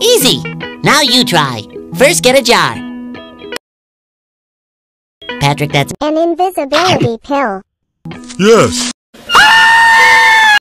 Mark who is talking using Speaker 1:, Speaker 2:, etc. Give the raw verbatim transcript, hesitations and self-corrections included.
Speaker 1: Easy! Now you try. First, get a jar. Patrick, that's
Speaker 2: An invisibility pill.
Speaker 3: Yes.